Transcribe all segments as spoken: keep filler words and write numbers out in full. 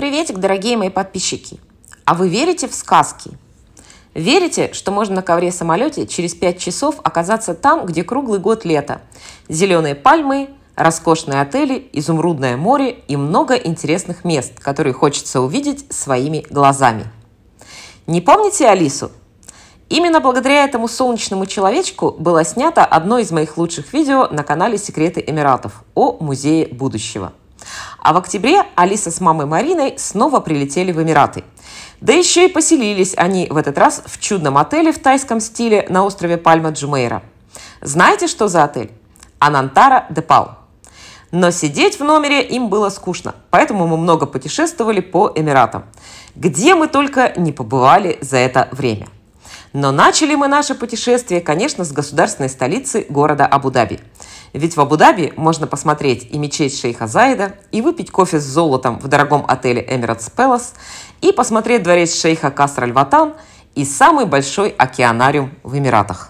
Приветик, дорогие мои подписчики! А вы верите в сказки? Верите, что можно на ковре-самолете через пять часов оказаться там, где круглый год лето? Зеленые пальмы, роскошные отели, изумрудное море и много интересных мест, которые хочется увидеть своими глазами. Не помните Алису? Именно благодаря этому солнечному человечку было снято одно из моих лучших видео на канале «Секреты Эмиратов» о Музее будущего. А в октябре Алиса с мамой Мариной снова прилетели в Эмираты. Да еще и поселились они в этот раз в чудном отеле в тайском стиле на острове Пальма-Джумейра. Знаете, что за отель? Анантара де Пал. Но сидеть в номере им было скучно, поэтому мы много путешествовали по Эмиратам, где мы только не побывали за это время. Но начали мы наше путешествие, конечно, с государственной столицы города Абу-Даби. Ведь в Абу-Даби можно посмотреть и мечеть шейха Заида, и выпить кофе с золотом в дорогом отеле Emirates Palace, и посмотреть дворец шейха Каср Аль-Ватан и самый большой океанариум в Эмиратах.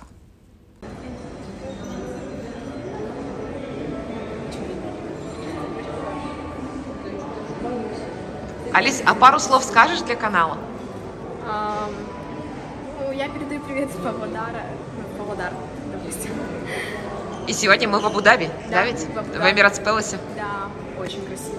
Алис, а пару слов скажешь для канала? Um, ну, я передаю привет из Павлодара. Ну, Павлодар, допустим. И сегодня мы в Абу-Даби, да, да ведь? В, в Emirates Palace. Да, очень красиво.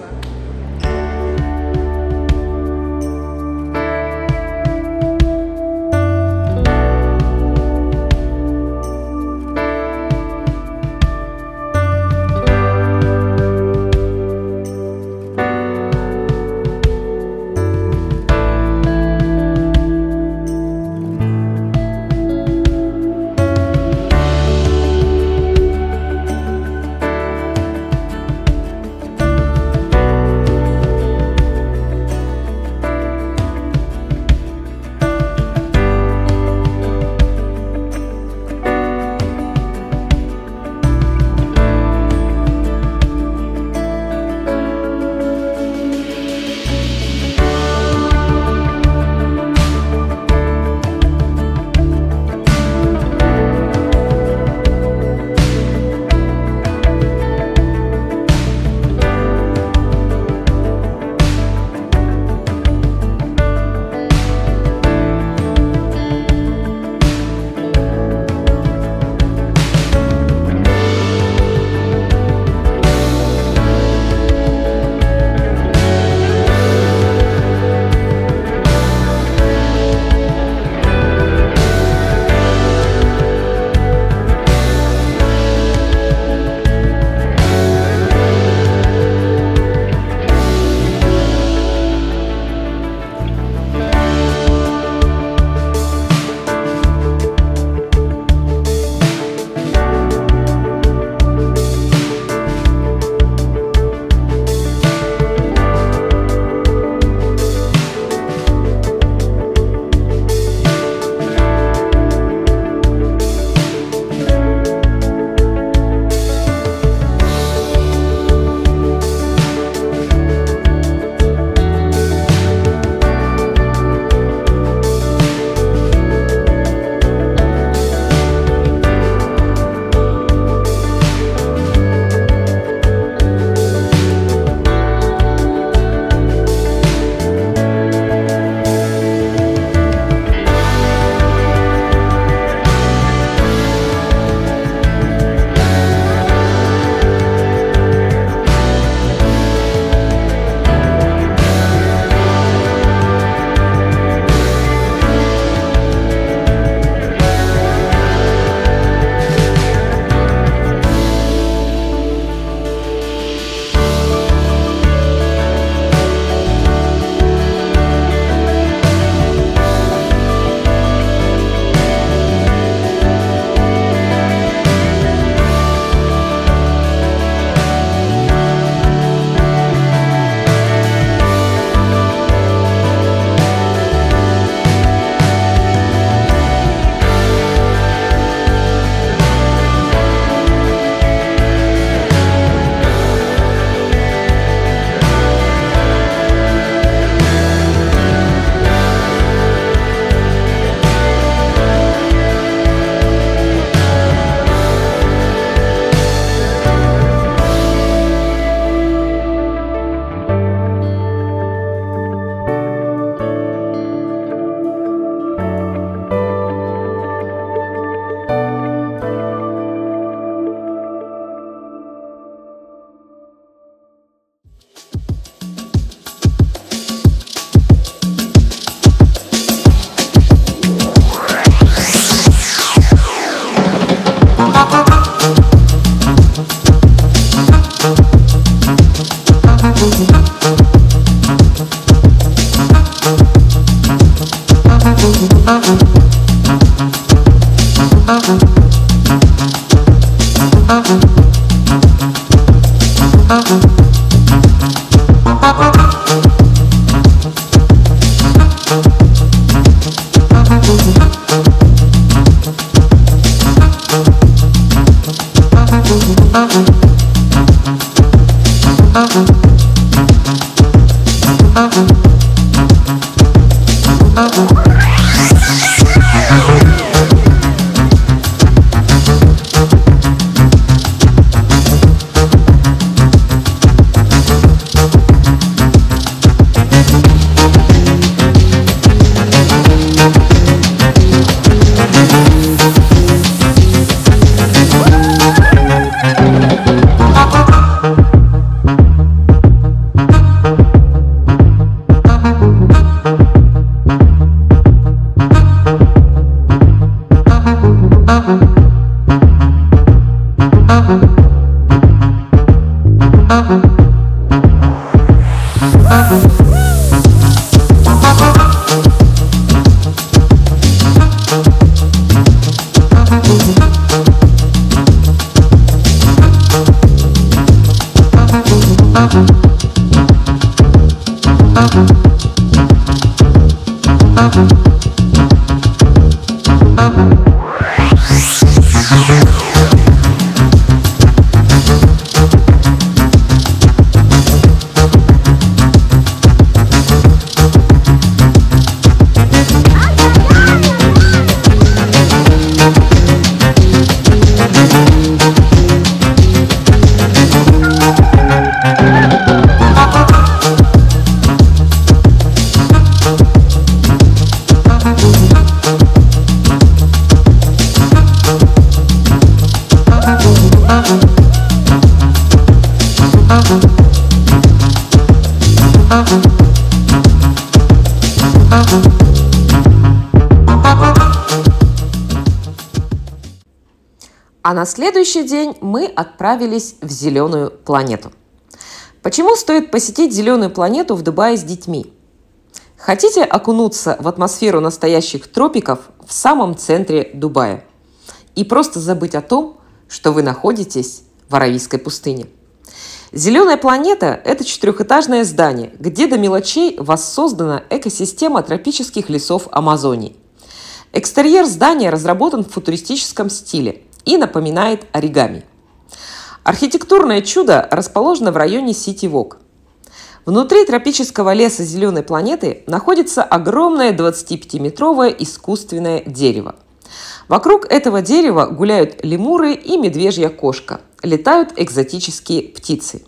А на следующий день мы отправились в зеленую планету. Почему стоит посетить зеленую планету в Дубае с детьми? Хотите окунуться в атмосферу настоящих тропиков в самом центре Дубая и просто забыть о том, что вы находитесь в Аравийской пустыне? Зеленая планета – это четырехэтажное здание, где до мелочей воссоздана экосистема тропических лесов Амазонии. Экстерьер здания разработан в футуристическом стиле и напоминает оригами. Архитектурное чудо расположено в районе Сити-Вок. Внутри тропического леса зеленой планеты находится огромное двадцатипятиметровое искусственное дерево. Вокруг этого дерева гуляют лемуры и медвежья кошка, летают экзотические птицы.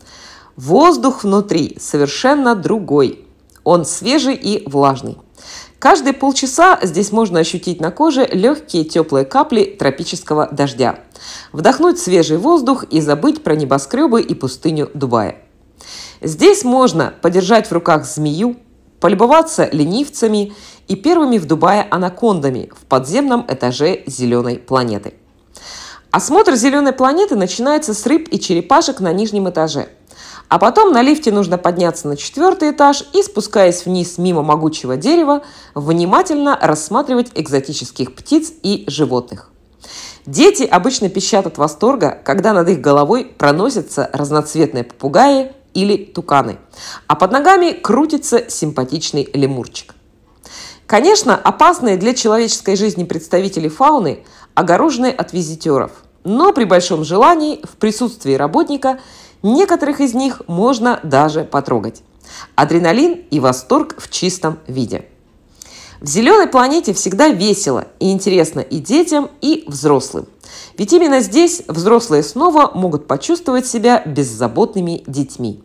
Воздух внутри совершенно другой. Он свежий и влажный. Каждые полчаса здесь можно ощутить на коже легкие теплые капли тропического дождя, вдохнуть свежий воздух и забыть про небоскребы и пустыню Дубая. Здесь можно подержать в руках змею, полюбоваться ленивцами и первыми в Дубае анакондами в подземном этаже зеленой планеты. Осмотр зеленой планеты начинается с рыб и черепашек на нижнем этаже. А потом на лифте нужно подняться на четвертый этаж и, спускаясь вниз мимо могучего дерева, внимательно рассматривать экзотических птиц и животных. Дети обычно пищат от восторга, когда над их головой проносятся разноцветные попугаи или туканы, а под ногами крутится симпатичный лемурчик. Конечно, опасные для человеческой жизни представители фауны огорожены от визитеров, но при большом желании, в присутствии работника, некоторых из них можно даже потрогать. Адреналин и восторг в чистом виде. В зеленой планете всегда весело и интересно и детям, и взрослым. Ведь именно здесь взрослые снова могут почувствовать себя беззаботными детьми.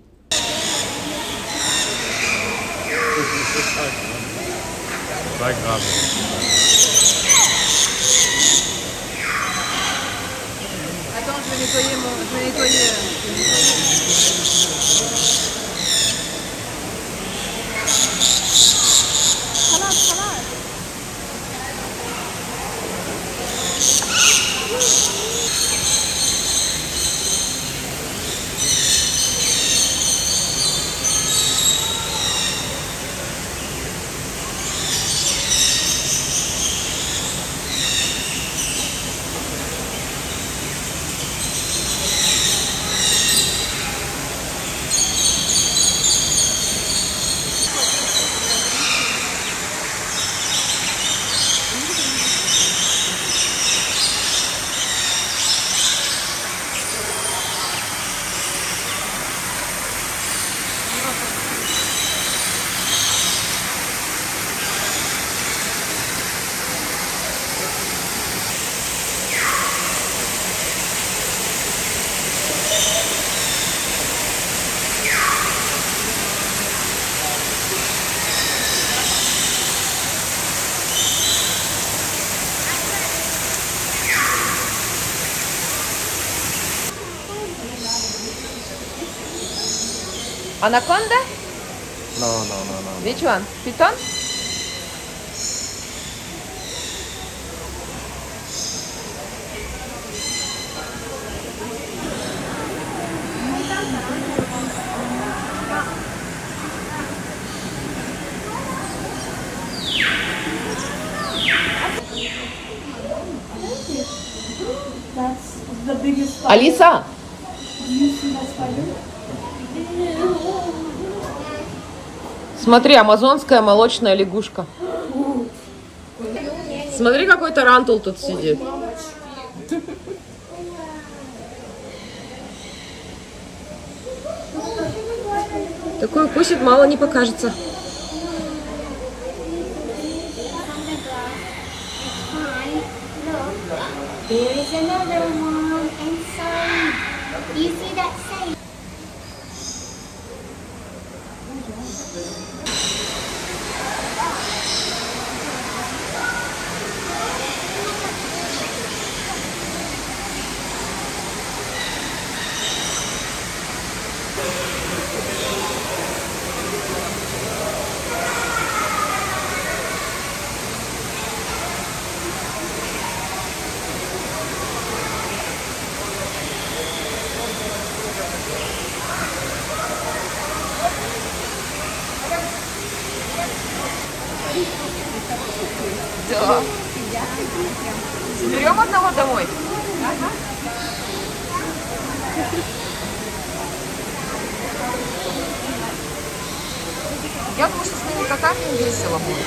Anaconda? No, no, no, no. Which one? Python? Алиса! Смотри, амазонская молочная лягушка. Смотри, какой тарантул тут сидит. Такой укусит, мало не покажется. There is another one inside. Do you see that same? Да. Берем одного домой. Я думаю, что с ними котами весело будет.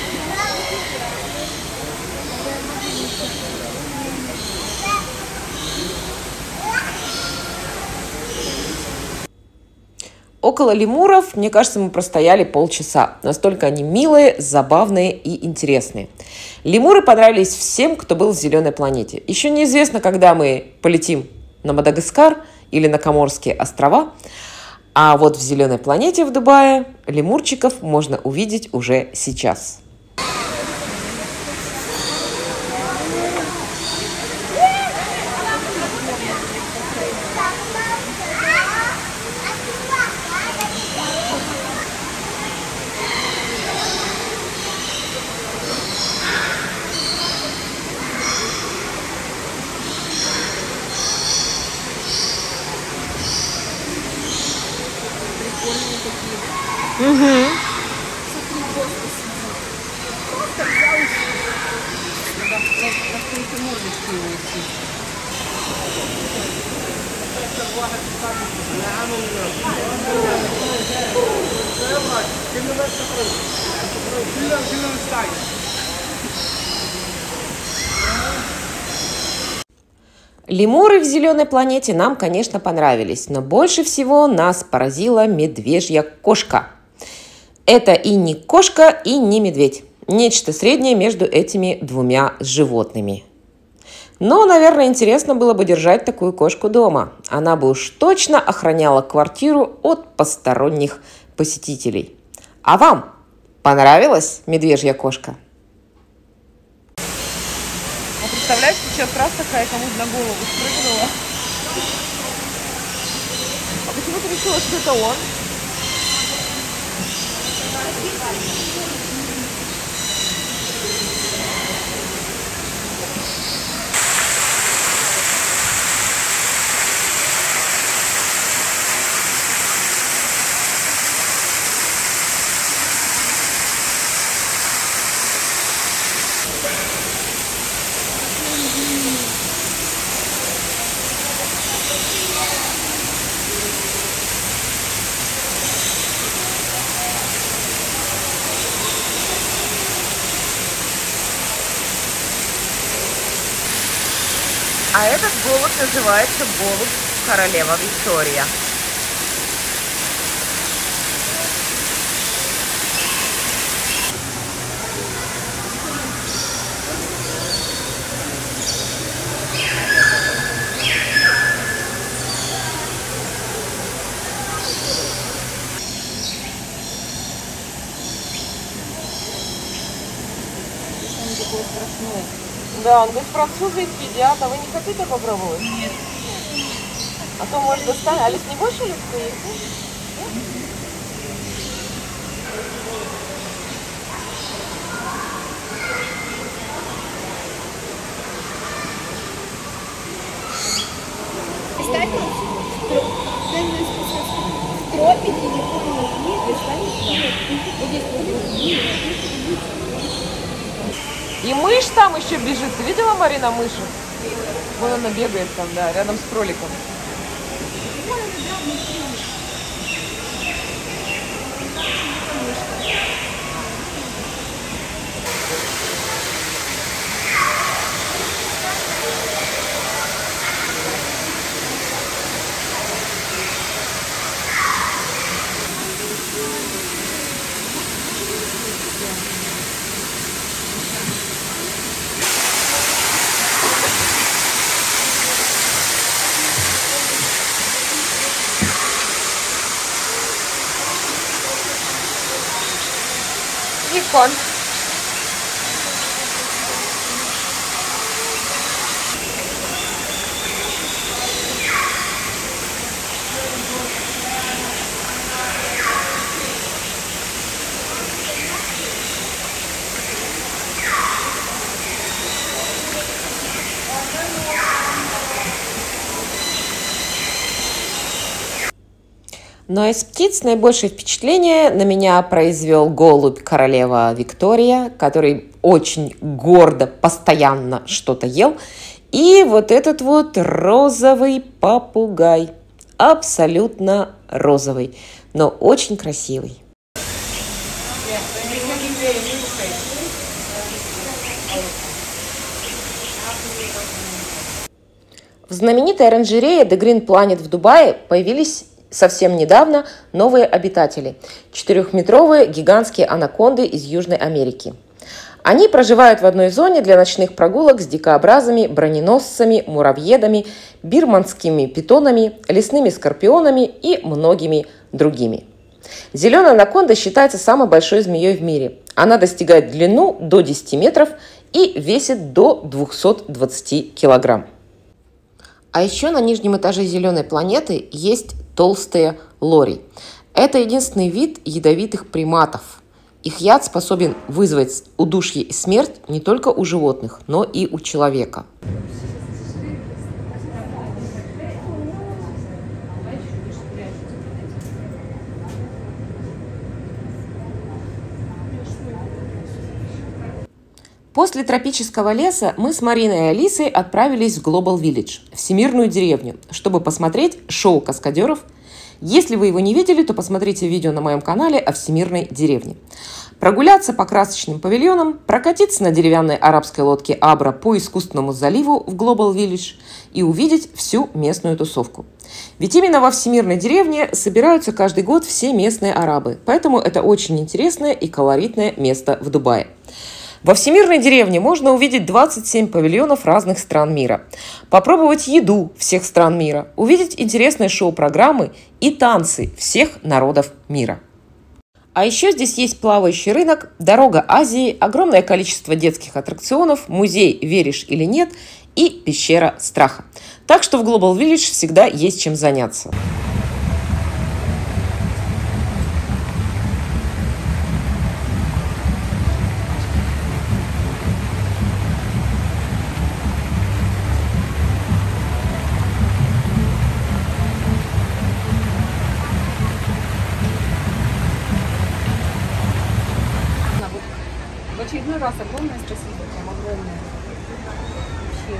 Около лемуров, мне кажется, мы простояли полчаса. Настолько они милые, забавные и интересные. Лемуры понравились всем, кто был в зеленой планете. Еще неизвестно, когда мы полетим на Мадагаскар или на Коморские острова. А вот в зеленой планете в Дубае лемурчиков можно увидеть уже сейчас. Угу. Лемуры в зеленой планете нам, конечно, понравились, но больше всего нас поразила медвежья кошка. Это и не кошка, и не медведь. Нечто среднее между этими двумя животными. Но, наверное, интересно было бы держать такую кошку дома. Она бы уж точно охраняла квартиру от посторонних посетителей. А вам понравилась медвежья кошка? А представляешь, сейчас раз такая кому-то на голову спрыгнула. А почему ты решила, что это он? А этот голубь называется голубь королева Виктория. Он такой страшной. Да, он говорит, французы их едят, а вы не хотите попробовать? Нет. А то, может, достать. Алис, не больше ли стоит? Представьте, в тропике, Японии, вот здесь. И мышь там еще бежит. Ты видела, Марина, мышу? Вон она бегает там, да, рядом с кроликом. Бекон. Но из птиц наибольшее впечатление на меня произвел голубь королева Виктория, который очень гордо, постоянно что-то ел. И вот этот вот розовый попугай, абсолютно розовый, но очень красивый. В знаменитой оранжерее The Green Planet в Дубае появились совсем недавно новые обитатели – четырехметровые гигантские анаконды из Южной Америки. Они проживают в одной зоне для ночных прогулок с дикообразами, броненосцами, муравьедами, бирманскими питонами, лесными скорпионами и многими другими. Зеленая анаконда считается самой большой змеей в мире. Она достигает длину до десяти метров и весит до двухсот двадцати килограмм. А еще на нижнем этаже зеленой планеты есть толстые лори. Это единственный вид ядовитых приматов. Их яд способен вызвать удушье и смерть не только у животных, но и у человека. После тропического леса мы с Мариной и Алисой отправились в Global Village, всемирную деревню, чтобы посмотреть шоу каскадеров. Если вы его не видели, то посмотрите видео на моем канале о всемирной деревне. Прогуляться по красочным павильонам, прокатиться на деревянной арабской лодке Абра по искусственному заливу в Global Village и увидеть всю местную тусовку. Ведь именно во всемирной деревне собираются каждый год все местные арабы, поэтому это очень интересное и колоритное место в Дубае. Во всемирной деревне можно увидеть двадцать семь павильонов разных стран мира, попробовать еду всех стран мира, увидеть интересные шоу-программы и танцы всех народов мира. А еще здесь есть плавающий рынок, дорога Азии, огромное количество детских аттракционов, музей «Веришь или нет» и пещера страха. Так что в Global Village всегда есть чем заняться. В очередной раз огромное спасибо, прям огромное. Вообще.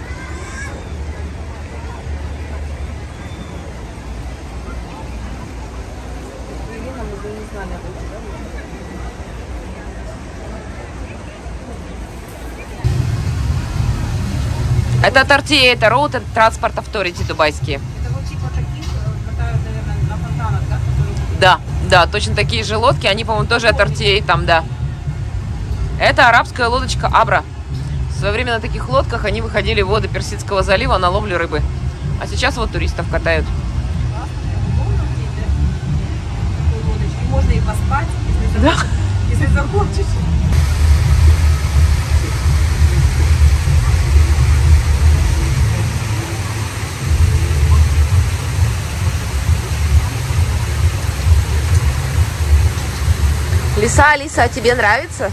Ирина, мы бы не знали об этом, да? Это Тортия, это Road and Transport Authority дубайские. Это вот типа таких катают, наверное, на фонтанах, да? Которые... Да, да, точно такие же лодки, они, по-моему, тоже от Тортии там, да. Это арабская лодочка Абра. В свое время на таких лодках они выходили в воды Персидского залива на ловлю рыбы. А сейчас вот туристов катают. Можно и поспать, если Да. если захочешь. Лиса, Алиса, а тебе нравится?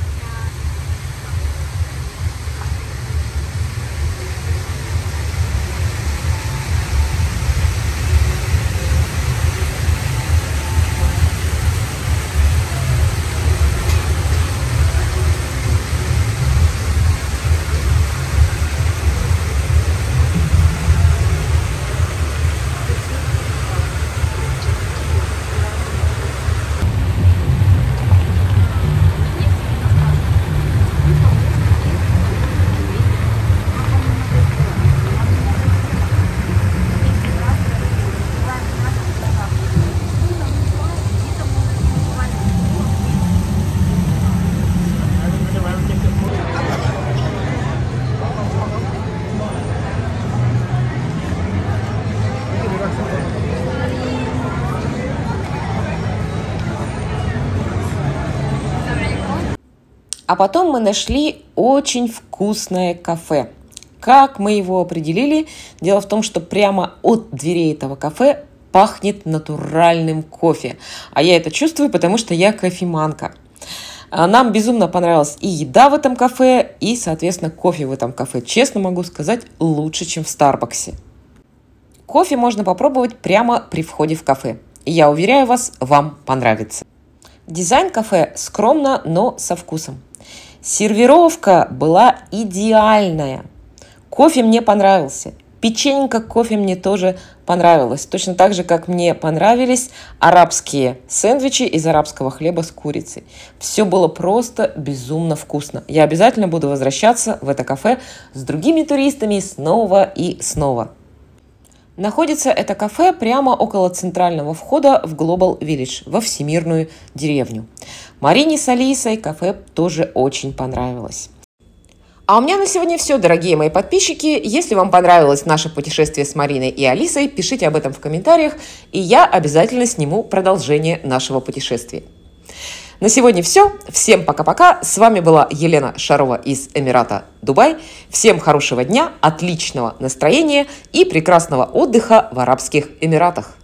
А потом мы нашли очень вкусное кафе. Как мы его определили? Дело в том, что прямо от дверей этого кафе пахнет натуральным кофе. А я это чувствую, потому что я кофеманка. Нам безумно понравилась и еда в этом кафе, и, соответственно, кофе в этом кафе. Честно могу сказать, лучше, чем в Старбаксе. Кофе можно попробовать прямо при входе в кафе. И я уверяю вас, вам понравится. Дизайн кафе скромно, но со вкусом. Сервировка была идеальная. Кофе мне понравился. Печенька кофе мне тоже понравилось. Точно так же, как мне понравились арабские сэндвичи из арабского хлеба с курицей. Все было просто безумно вкусно. Я обязательно буду возвращаться в это кафе с другими туристами снова и снова. Находится это кафе прямо около центрального входа в Global Village, во всемирную деревню. Марине с Алисой кафе тоже очень понравилось. А у меня на сегодня все, дорогие мои подписчики. Если вам понравилось наше путешествие с Мариной и Алисой, пишите об этом в комментариях, и я обязательно сниму продолжение нашего путешествия. На сегодня все. Всем пока-пока. С вами была Елена Шарова из Эмирата Дубай. Всем хорошего дня, отличного настроения и прекрасного отдыха в Арабских Эмиратах.